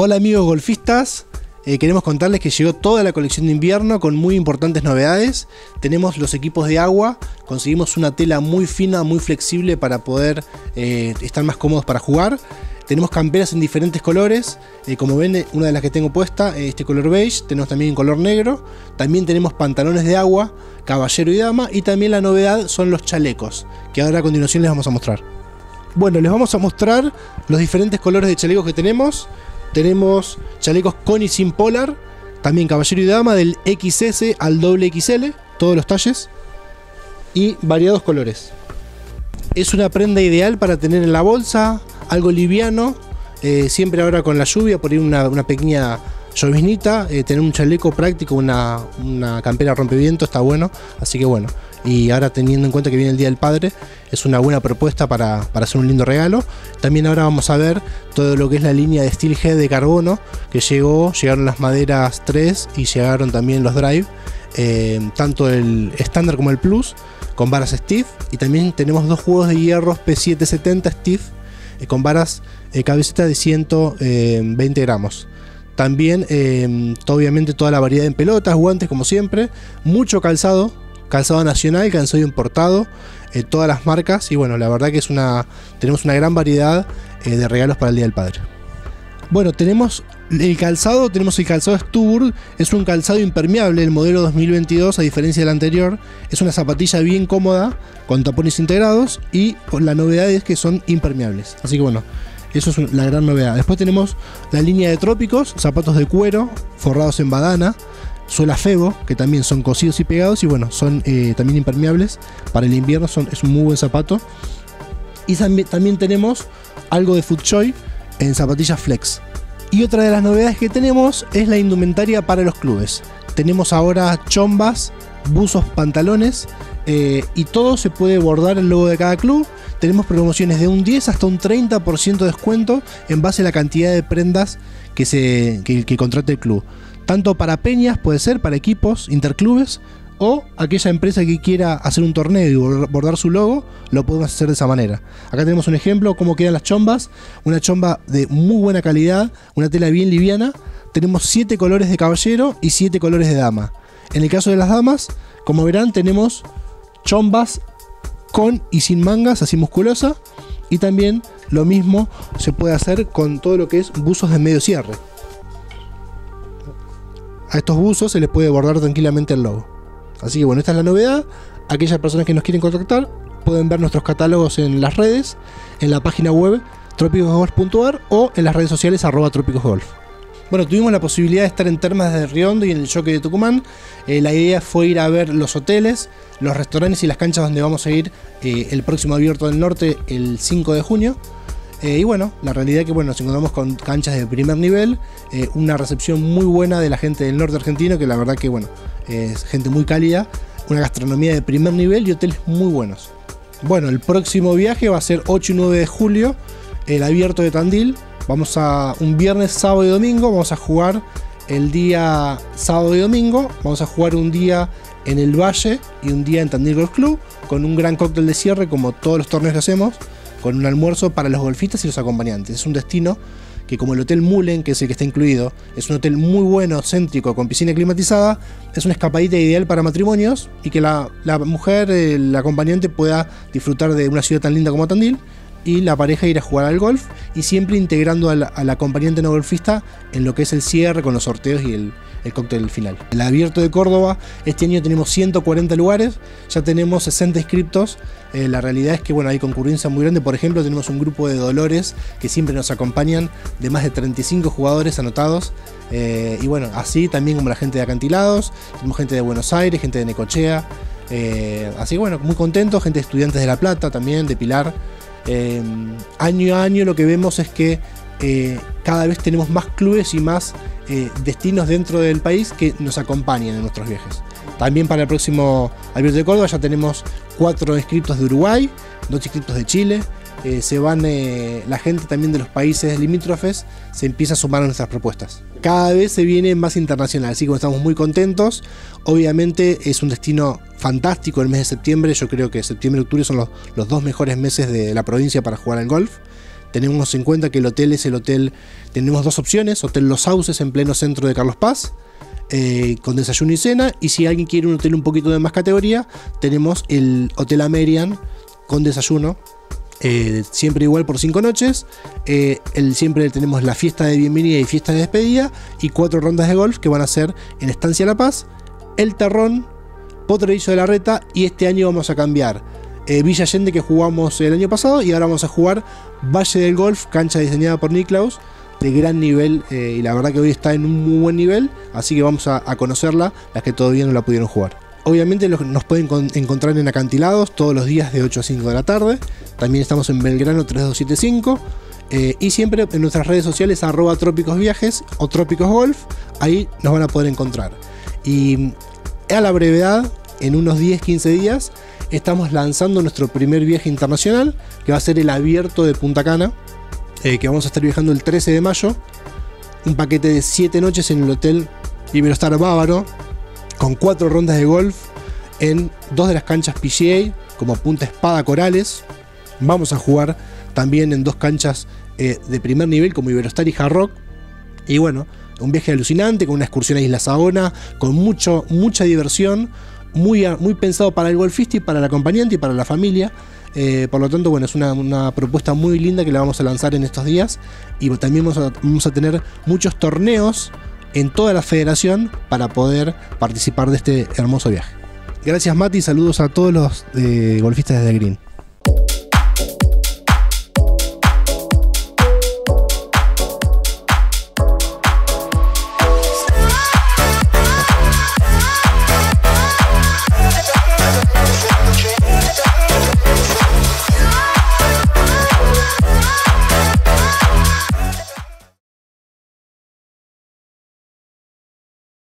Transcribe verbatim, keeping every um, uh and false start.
Hola amigos golfistas, eh, queremos contarles que llegó toda la colección de invierno con muy importantes novedades. Tenemos los equipos de agua, conseguimos una tela muy fina, muy flexible para poder eh, estar más cómodos para jugar. Tenemos camperas en diferentes colores, eh, como ven una de las que tengo puesta, eh, este color beige, tenemos también en color negro. También tenemos pantalones de agua, caballero y dama, y también la novedad son los chalecos, que ahora a continuación les vamos a mostrar. Bueno, les vamos a mostrar los diferentes colores de chalecos que tenemos. Tenemos chalecos con y sin polar, también caballero y dama del equis ese al doble equis ele, todos los talles y variados colores. Es una prenda ideal para tener en la bolsa, algo liviano, eh, siempre ahora con la lluvia, por ahí una, una pequeña lloviznita, eh, tener un chaleco práctico, una, una campera rompeviento está bueno, así que bueno. Y ahora teniendo en cuenta que viene el Día del Padre, es una buena propuesta para, para hacer un lindo regalo. También ahora vamos a ver todo lo que es la línea de Steelhead de carbono que llegó, llegaron las maderas tres y llegaron también los drive, eh, tanto el estándar como el plus, con varas Stiff, y también tenemos dos juegos de hierros P setecientos setenta Stiff, eh, con varas eh, cabecita de ciento veinte gramos. También eh, obviamente toda la variedad en pelotas, guantes como siempre, mucho calzado, calzado nacional, calzado importado, eh, todas las marcas, y bueno, la verdad que es una tenemos una gran variedad eh, de regalos para el Día del Padre. Bueno, tenemos el calzado, tenemos el calzado Stuburd, es un calzado impermeable, el modelo dos mil veintidós, a diferencia del anterior, es una zapatilla bien cómoda, con tapones integrados, y la novedad es que son impermeables, así que bueno, eso es la gran novedad. Después tenemos la línea de trópicos, zapatos de cuero, forrados en badana, suela Febo, que también son cosidos y pegados, y bueno, son eh, también impermeables para el invierno, son, es un muy buen zapato. Y también, también tenemos algo de FootJoy en zapatillas flex. Y otra de las novedades que tenemos es la indumentaria para los clubes. Tenemos ahora chombas, buzos, pantalones, eh, y todo se puede bordar el logo de cada club. Tenemos promociones de un diez hasta un treinta por ciento de descuento en base a la cantidad de prendas que, se, que, que contrate el club. Tanto para peñas, puede ser para equipos, interclubes, o aquella empresa que quiera hacer un torneo y bordar su logo, lo podemos hacer de esa manera. Acá tenemos un ejemplo cómo quedan las chombas, una chomba de muy buena calidad, una tela bien liviana. Tenemos siete colores de caballero y siete colores de dama. En el caso de las damas, como verán, tenemos chombas con y sin mangas, así musculosa, y también lo mismo se puede hacer con todo lo que es buzos de medio cierre. A estos buzos se les puede bordar tranquilamente el logo. Así que bueno, esta es la novedad. Aquellas personas que nos quieren contactar pueden ver nuestros catálogos en las redes, en la página web trópicos golf punto ar o en las redes sociales arroba trópicosgolf. Bueno, tuvimos la posibilidad de estar en Termas de Riondo y en el Jockey de Tucumán. Eh, la idea fue ir a ver los hoteles, los restaurantes y las canchas donde vamos a ir eh, el próximo Abierto del Norte el cinco de junio. Eh, y bueno, la realidad es que bueno, nos encontramos con canchas de primer nivel, eh, una recepción muy buena de la gente del norte argentino, que la verdad que bueno, eh, es gente muy cálida, una gastronomía de primer nivel y hoteles muy buenos. Bueno, el próximo viaje va a ser ocho y nueve de julio, el Abierto de Tandil. Vamos a un viernes, sábado y domingo, vamos a jugar el día sábado y domingo, vamos a jugar un día en el Valle y un día en Tandil Golf Club, con un gran cóctel de cierre como todos los torneos que hacemos, con un almuerzo para los golfistas y los acompañantes. Es un destino que, como el Hotel Mullen, que es el que está incluido, es un hotel muy bueno, céntrico, con piscina climatizada, es una escapadita ideal para matrimonios y que la, la mujer, el acompañante, pueda disfrutar de una ciudad tan linda como Tandil y la pareja ir a jugar al golf, y siempre integrando al, al acompañante no golfista en lo que es el cierre con los sorteos y el, el cóctel final. El Abierto de Córdoba, este año tenemos ciento cuarenta lugares, ya tenemos sesenta inscriptos. Eh, la realidad es que bueno, hay concurrencia muy grande. Por ejemplo, tenemos un grupo de Dolores que siempre nos acompañan, de más de treinta y cinco jugadores anotados, eh, y bueno, así también como la gente de Acantilados, tenemos gente de Buenos Aires, gente de Necochea, eh, así que bueno, muy contentos, gente de Estudiantes de La Plata también, de Pilar. Eh, año a año lo que vemos es que eh, cada vez tenemos más clubes y más eh, destinos dentro del país que nos acompañan en nuestros viajes. También para el próximo Abierto de Córdoba ya tenemos cuatro inscriptos de Uruguay, dos inscriptos de Chile. Eh, se van eh, la gente también de los países limítrofes, se empieza a sumar a nuestras propuestas. Cada vez se viene más internacional, así que estamos muy contentos. Obviamente es un destino fantástico el mes de septiembre. Yo creo que septiembre y octubre son los, los dos mejores meses de la provincia para jugar al golf. Tenemos en cuenta que el hotel es el hotel, tenemos dos opciones: Hotel Los Sauces en pleno centro de Carlos Paz, eh, con desayuno y cena, y si alguien quiere un hotel un poquito de más categoría, tenemos el Hotel Amerian con desayuno, eh, siempre igual por cinco noches. Eh, el, siempre tenemos la fiesta de bienvenida y fiesta de despedida, y cuatro rondas de golf que van a ser en Estancia La Paz, El Terrón, Potrerillo de la Reta, y este año vamos a cambiar eh, Villa Allende, que jugamos el año pasado, y ahora vamos a jugar Valle del Golf, cancha diseñada por Niklaus, de gran nivel, eh, y la verdad que hoy está en un muy buen nivel, así que vamos a, a conocerla, las que todavía no la pudieron jugar. Obviamente los, nos pueden con, encontrar en Acantilados todos los días de ocho a cinco de la tarde. También estamos en Belgrano tres dos siete cinco, eh, y siempre en nuestras redes sociales arroba Trópicos Viajes o Trópicos Golf, ahí nos van a poder encontrar. Y a la brevedad, en unos diez a quince días, estamos lanzando nuestro primer viaje internacional, que va a ser el Abierto de Punta Cana, eh, que vamos a estar viajando el trece de mayo. Un paquete de siete noches en el Hotel Iberostar Bávaro, con cuatro rondas de golf en dos de las canchas P G A, como Punta Espada Corales. Vamos a jugar también en dos canchas eh, de primer nivel, como Iberostar y Hard Rock. Y bueno, un viaje alucinante, con una excursión a Isla Saona, con mucho, mucha diversión, muy, muy pensado para el golfista y para el acompañante y para la familia. Eh, por lo tanto, bueno, es una, una propuesta muy linda que la vamos a lanzar en estos días. Y también vamos a, vamos a tener muchos torneos en toda la federación para poder participar de este hermoso viaje. Gracias, Mati, saludos a todos los eh, golfistas desde Green.